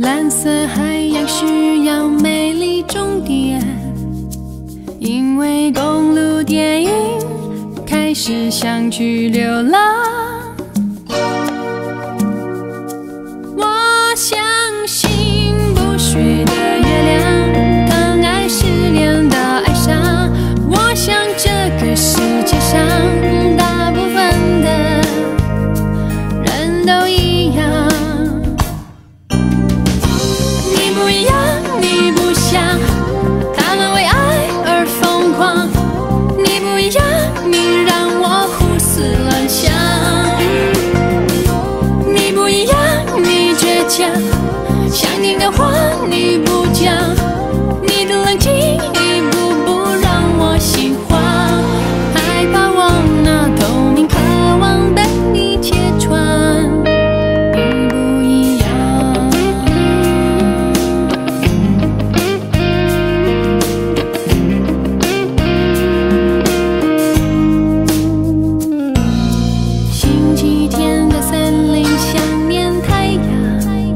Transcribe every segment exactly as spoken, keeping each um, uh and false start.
蓝色海洋需要美丽终点，因为公路电影开始想去流浪。我相信不睡的月亮，更爱失恋的哀伤。我想这个世界上大部分的人都一样。你不一样，你不像他们为爱而疯狂。你不一样，你让我胡思乱想。你不一样，你倔强，想听的话你不讲。你的冷静一步步让我心慌，害怕我那透明渴望被你揭穿。你不一样，星期天的森林想念太阳，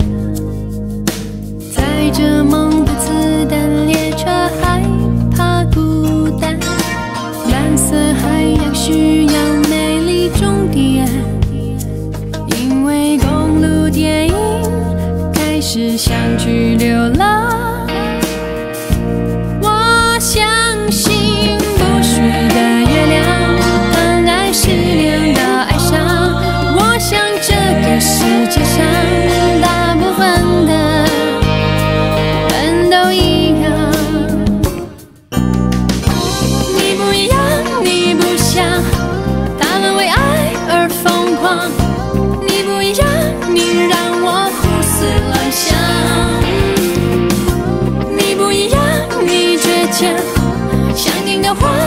载着梦的子弹列车害怕孤单。蓝色海洋需要美丽终点，因为公路电影开始想去流浪。我相信不睡的月亮，更爱失恋的哀伤。我想这个世界上大部分的人都一样。你不一样，你不像他们为爱而疯狂。你不一样，你让我胡思乱想。你不一样，你倔强，想听的话